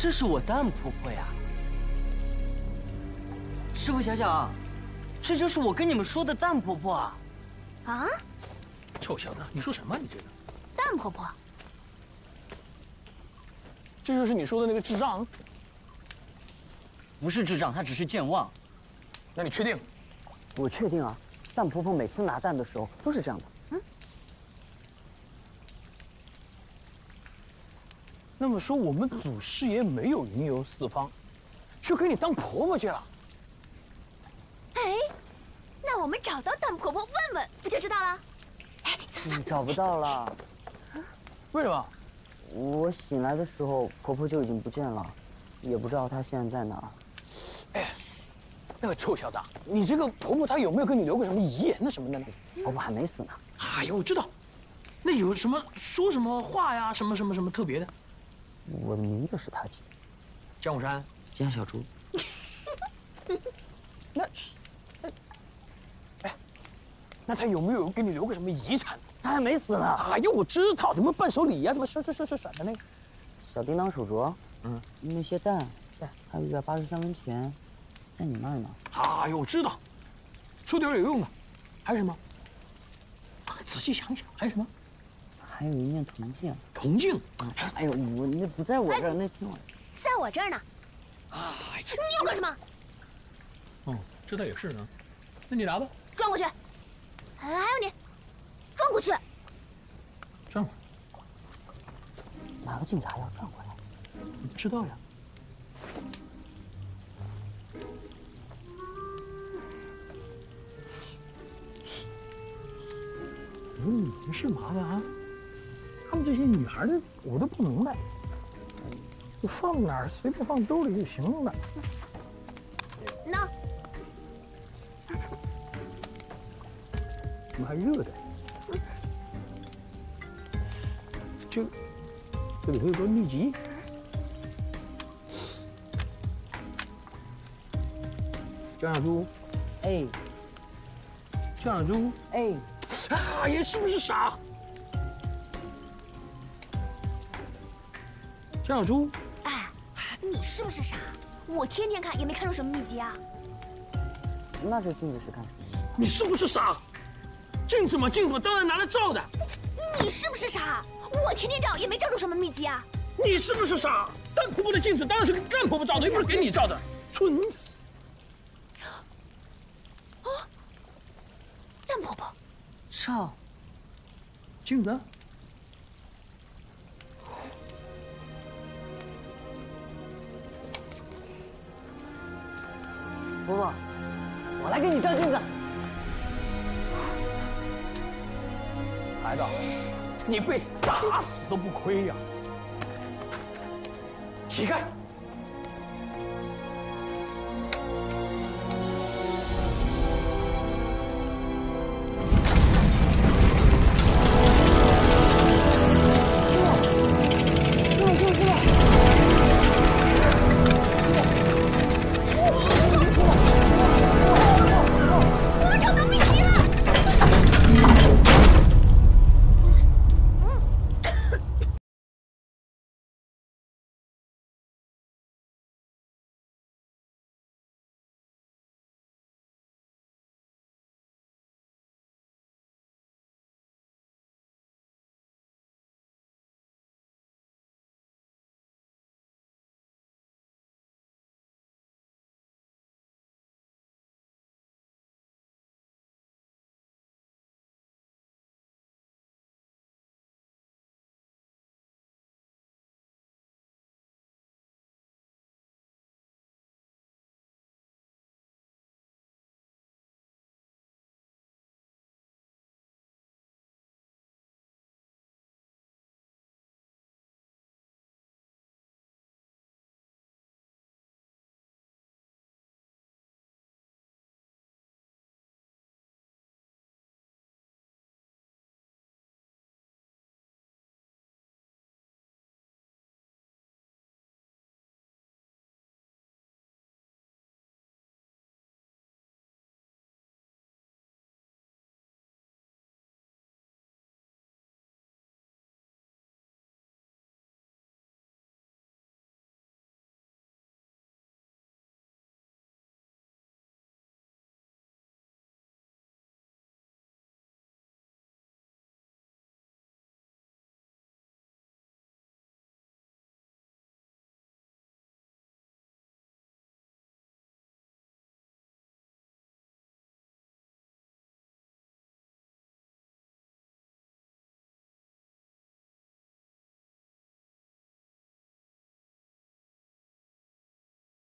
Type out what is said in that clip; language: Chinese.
这是我蛋婆婆呀。师傅想想，这就是我跟你们说的蛋婆婆啊。 啊？ 臭小子，你说什么？你这个蛋婆婆？ 这就是你说的那个智障？ 不是智障，她只是健忘。 那你确定？ 我确定啊，蛋婆婆每次拿蛋的时候都是这样的。 那么说，我们祖师爷没有云游四方，去给你当婆婆去了？ 哎，那我们找到蛋婆婆问问，不就知道了？哎，走走。 找不到了。 为什么？ 我醒来的时候，婆婆就已经不见了，也不知道她现在在哪儿。 哎，那个臭小子，你这个婆婆她有没有跟你留过什么遗言呢？什么的呢？ 婆婆还没死呢。 哎呀，我知道，那有什么说什么话呀？什么特别的？ 我的名字是她起的， 江虎山， 江小猪。 那她有没有给你留个什么遗产？ 她还没死呢。 哎呀，我知道，怎么伴手礼呀？怎么甩的那个？ 小叮当手镯，那些蛋，还有183文钱，在你那儿呢。 哎呦，我知道，说点有用的，还有什么？仔细想想，还有什么？ 还有一面铜镜。 铜镜。 哎呦，我那不在我这儿，那天晚在我这儿呢。 哎呀， 你要干什么？ 哦，这倒也是呢。那你拿吧。 转过去。还有你，转过去。 转过上拿个镜子还要转过来。 你不知道呀。没事麻烦啊。他们这些女孩的我都不明白，就放哪儿随便放兜里就行了。 那怎么还热的？这里头有个秘籍。江小猪， 哎， 江小猪， 哎， 啊，爷是不是傻？江小猪， 哎，你是不是傻？我天天看也没看出什么秘籍啊。 那这镜子是干什么？ 你是不是傻？镜子嘛，当然拿来照的。 你是不是傻？我天天照也没照出什么秘籍啊。 你是不是傻？蛋婆婆的镜子当然是给蛋婆婆照的，又不是给你照的，蠢死！ 哦，蛋婆婆， 照镜子。 婆婆，我来给你照镜子。 孩子，你被打死都不亏呀！起开！